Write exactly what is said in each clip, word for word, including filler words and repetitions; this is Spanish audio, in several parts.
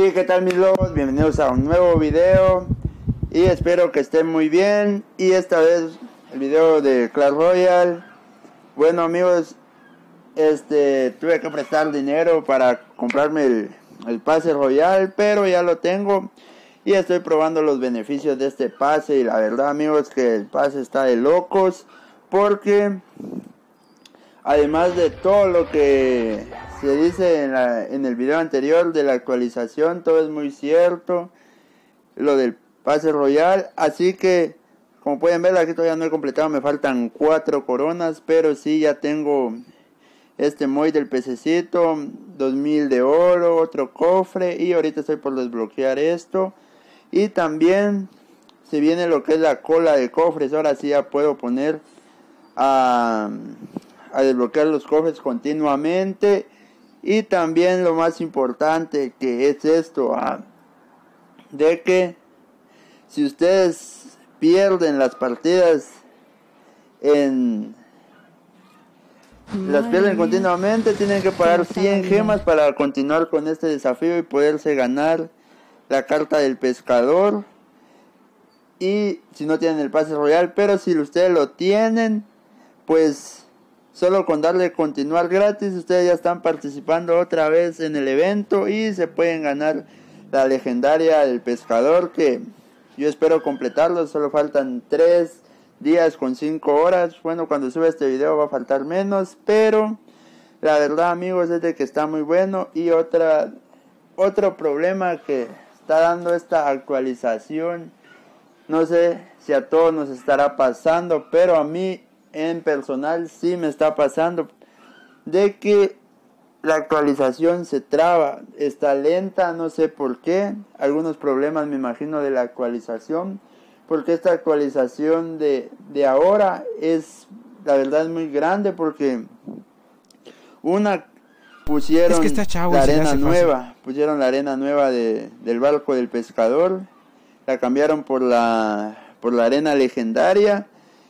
Hey, ¿qué tal mis lobos? Bienvenidos a un nuevo video y espero que estén muy bien. Y esta vez el video de Clash Royale. Bueno amigos, este tuve que prestar dinero para comprarme el, el pase royal, pero ya lo tengo y estoy probando los beneficios de este pase. Y la verdad amigos que el pase está de locos, porque además de todo lo que se dice en, la, en el video anterior de la actualización, todo es muy cierto, lo del pase royal. Así que como pueden ver, aquí todavía no he completado, me faltan cuatro coronas, pero sí ya tengo este Moy del pececito, dos mil de oro, otro cofre, y ahorita estoy por desbloquear esto. Y también se viene lo que es la cola de cofres. Ahora sí ya puedo poner a, a desbloquear los cofres continuamente. Y también lo más importante, que es esto, ah, de que si ustedes pierden las partidas en las pierden continuamente, tienen que pagar cien gemas para continuar con este desafío y poderse ganar la carta del pescador. Y si no tienen el pase royal, pero si ustedes lo tienen, pues solo con darle continuar gratis, ustedes ya están participando otra vez en el evento y se pueden ganar la legendaria del pescador, que yo espero completarlo. Solo faltan tres días con cinco horas. Bueno, cuando suba este video va a faltar menos, pero la verdad amigos es de que está muy bueno. Y otra otro problema que está dando esta actualización, no sé si a todos nos estará pasando, pero a mí en personal sí me está pasando, de que la actualización se traba, está lenta, no sé por qué. Algunos problemas me imagino de la actualización, porque esta actualización de, de ahora es, la verdad es muy grande, porque una pusieron es que está chavo, la arena nueva, fácil. pusieron la arena nueva de, del barco del pescador, la cambiaron por la, por la arena legendaria.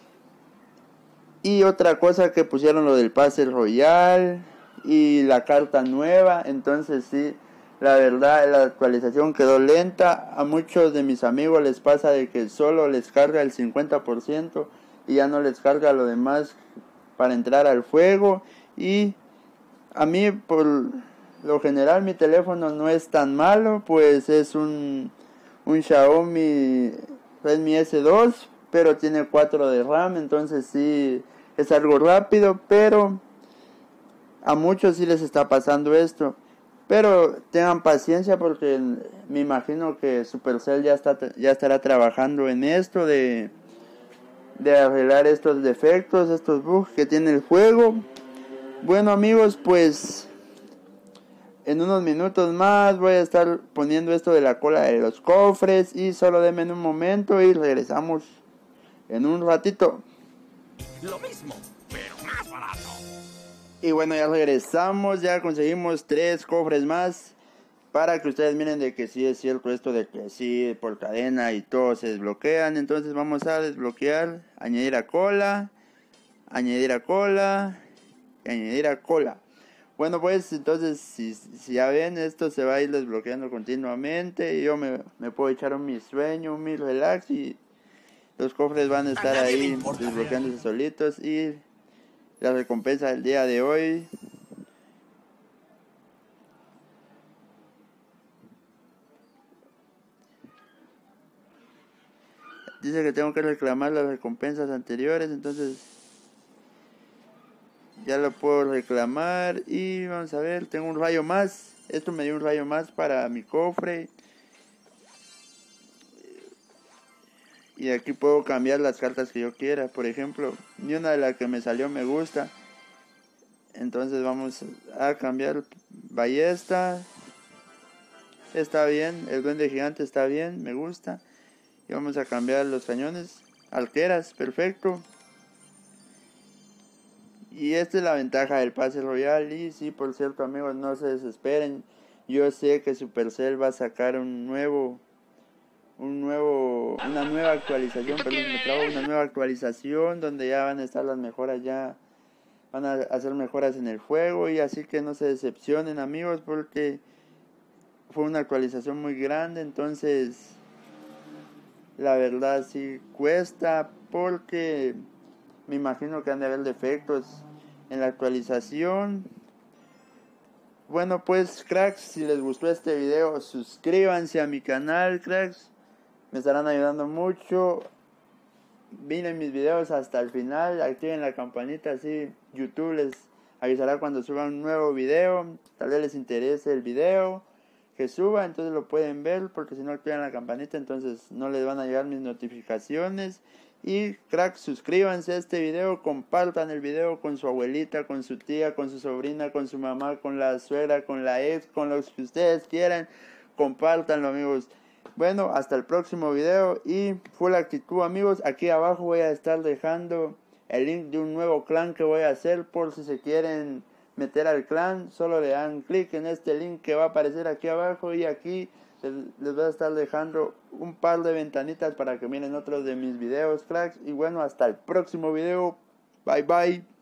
Y otra cosa que pusieron lo del pase royal y la carta nueva. Entonces sí, la verdad la actualización quedó lenta. A muchos de mis amigos les pasa de que solo les carga el cincuenta por ciento y ya no les carga lo demás para entrar al juego. Y a mí por lo general mi teléfono no es tan malo, pues es un, un Xiaomi Redmi S dos, pero tiene cuatro de RAM, entonces sí es algo rápido, pero a muchos sí les está pasando esto. Pero tengan paciencia, porque me imagino que Supercell ya está ya estará trabajando en esto de de arreglar estos defectos, estos bugs que tiene el juego. Bueno amigos, pues en unos minutos más voy a estar poniendo esto de la cola de los cofres, y solo denme un momento y regresamos en un ratito. Lo mismo, pero más barato. Y bueno, ya regresamos, ya conseguimos tres cofres más, para que ustedes miren de que sí es cierto esto de que sí por cadena y todos se desbloquean. Entonces vamos a desbloquear, añadir a cola, añadir a cola y añadir a cola. Bueno pues entonces si, si ya ven, esto se va a ir desbloqueando continuamente, y yo me, me puedo echar un mi sueño, un mi relax, y los cofres van a estar a ahí desbloqueándose solitos. Y la recompensa del día de hoy, dice que tengo que reclamar las recompensas anteriores, entonces ya lo puedo reclamar. Y vamos a ver, tengo un rayo más. Esto me dio un rayo más para mi cofre. Y aquí puedo cambiar las cartas que yo quiera. Por ejemplo, ni una de las que me salió me gusta. Entonces vamos a cambiar ballesta. Está bien, el duende gigante está bien, me gusta. Y vamos a cambiar los cañones. Arqueras, perfecto. Y esta es la ventaja del pase royal. Y sí, por cierto amigos, no se desesperen. Yo sé que Supercell va a sacar un nuevo, un nuevo, una nueva actualización, perdón, me trago, una nueva actualización donde ya van a estar las mejoras, ya van a hacer mejoras en el juego. Y así que no se decepcionen amigos, porque fue una actualización muy grande, entonces la verdad sí cuesta, porque me imagino que han de haber defectos en la actualización. Bueno pues cracks, si les gustó este video, suscríbanse a mi canal, cracks, me estarán ayudando mucho. Miren mis videos hasta el final, activen la campanita, así YouTube les avisará cuando suba un nuevo video. Tal vez les interese el video que suba, entonces lo pueden ver, porque si no activan la campanita entonces no les van a llegar mis notificaciones. Y cracks, suscríbanse a este video, compartan el video con su abuelita, con su tía, con su sobrina, con su mamá, con la suegra, con la ex, con los que ustedes quieran. Compártanlo, amigos. Bueno, hasta el próximo video y full actitud, amigos. Aquí abajo voy a estar dejando el link de un nuevo clan que voy a hacer, por si se quieren meter al clan. Solo le dan clic en este link que va a aparecer aquí abajo, y aquí les, les voy a estar dejando un par de ventanitas para que miren otros de mis videos, cracks. Y bueno, hasta el próximo video. Bye bye.